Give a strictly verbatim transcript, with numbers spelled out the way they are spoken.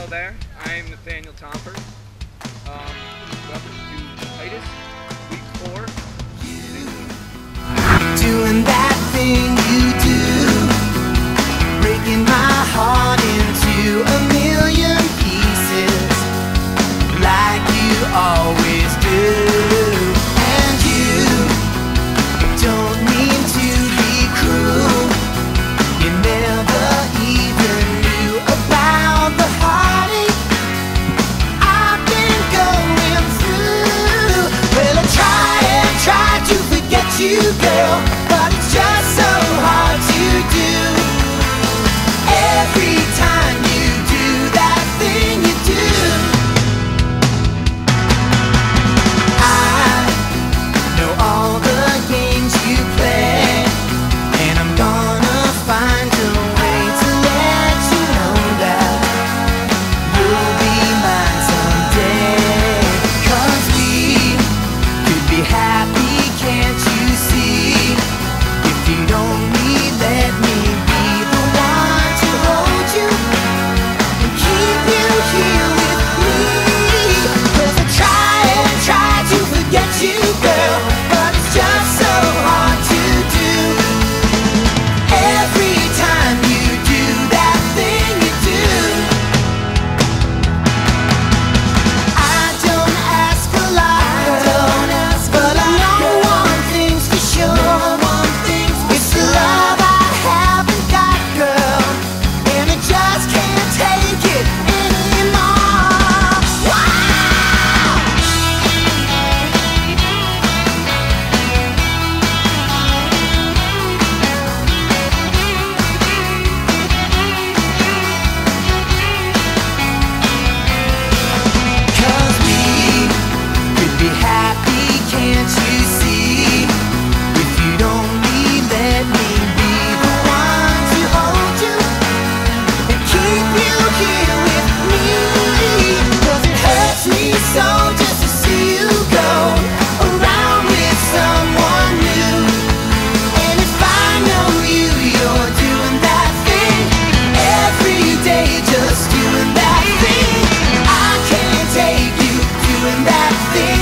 there. I'm Nathaniel Tomford. Um, welcome to Titus, week four. Doing that thing you do, breaking my heart into a million pieces, like you always do. And you don't mean to be cruel. You never even knew about the heartache I've been going through. Well, I try and try to forget you, girl, but it's just so hard to do. Every time you do that thing you do, I know all the games you play, and I'm gonna find a way to let you know that you'll be mine someday. 'Cause we could be happy, can't you see? If you'd only let me be the one to hold you and keep you here with me. 'Cause I try and try to forget you, girl, but it's just so hard to do. Every time you do that thing you do, I don't ask a lot, don't ask, but I know one thing's for sure. One thing's for it's the love I haven't got, girl, and I just can't take it anymore. Wow! Cause we could be happy, can't you see? If you'd only let me be the one to hold you and keep you here with me. 'Cause it hurts me so just to see you go around with someone new. And if I know you, you're doing that thing every day, just doing that thing. I can't take you doing that thing